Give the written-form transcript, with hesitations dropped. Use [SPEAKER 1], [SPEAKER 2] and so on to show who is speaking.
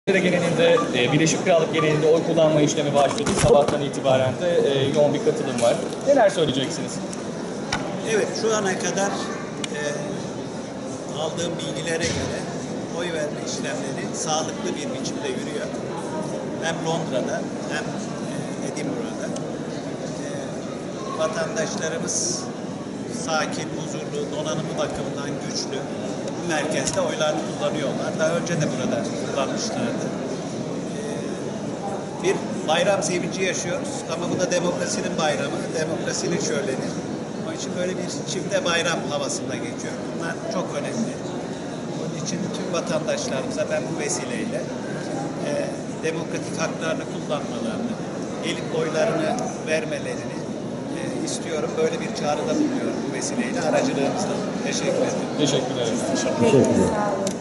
[SPEAKER 1] Genelinde, Birleşik Krallık genelinde oy kullanma işlemi başladı. Sabahtan itibaren de yoğun bir katılım var. Neler söyleyeceksiniz?
[SPEAKER 2] Evet, şu ana kadar aldığım bilgilere göre oy verme işlemleri sağlıklı bir biçimde yürüyor. Hem Londra'da hem Edinburgh'da. Vatandaşlarımız sakin, huzurlu, donanımı bakımından güçlü bu merkezde oylarını kullanıyorlar. Daha önce de burada kullanmışlardı. Bir bayram sevinci yaşıyoruz ama bu da demokrasinin bayramı, demokrasinin şöleni. Onun için böyle bir çifte bayram havasında geçiyor. Bunlar çok önemli. Onun için tüm vatandaşlarımıza ben bu vesileyle demokratik haklarını kullanmalarını, gelip oylarını vermelerini istiyorum. Böyle bir çağrıda bulunuyorum bu vesileyle aracılığımızla. Teşekkür ederim.
[SPEAKER 1] Teşekkürler.
[SPEAKER 3] Teşekkür ederim.